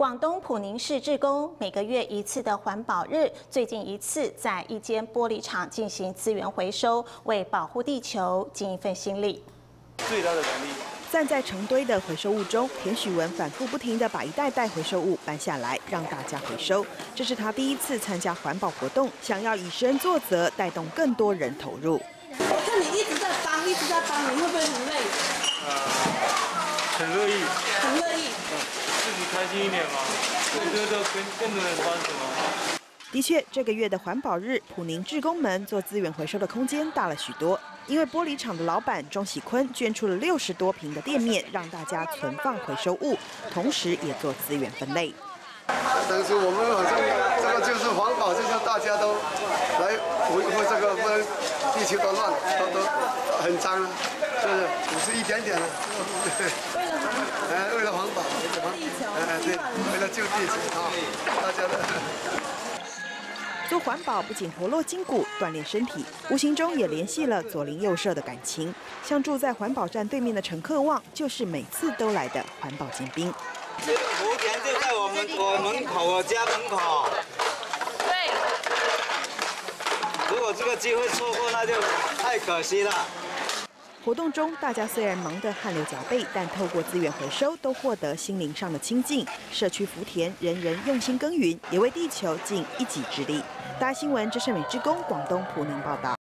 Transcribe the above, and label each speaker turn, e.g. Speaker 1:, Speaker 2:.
Speaker 1: 广东普宁市志工每个月一次的环保日，最近一次在一间玻璃厂进行资源回收，为保护地球尽一份心力。
Speaker 2: 最大的能力。
Speaker 3: 站在成堆的回收物中，田许文反复不停地把一袋袋回收物搬下来，让大家回收。这是他第一次参加环保活动，想要以身作则，带动更多人投入。
Speaker 4: 我看你一直在帮，你会不会很累？
Speaker 2: 很乐意。
Speaker 4: 很乐意。
Speaker 2: 自己开心一点嘛，更多人帮什么？
Speaker 3: 的确，这个月的环保日，普宁志工们做资源回收的空间大了许多。因为玻璃厂的老板钟喜坤捐出了60多坪的店面，让大家存放回收物，同时也做资源分类。
Speaker 5: 但是我们好像这个就是环保，就是大家都来维护这个，不然地球都乱，都很脏了，是不是？只是一点点的。为了环保，对，为了救地球啊，大家的。
Speaker 3: 做环保不仅活络筋骨、锻炼身体，无形中也联系了左邻右舍的感情。像住在环保站对面的陈克旺，就是每次都来的环保尖兵。
Speaker 6: 这个福田就在我门口，我家门口。
Speaker 4: 对。
Speaker 6: 如果这个机会错过，那就太可惜了。
Speaker 3: 活动中，大家虽然忙得汗流浃背，但透过资源回收，都获得心灵上的亲近。社区福田，人人用心耕耘，也为地球尽一己之力。大新闻，郑胜美志工，广东普宁报道。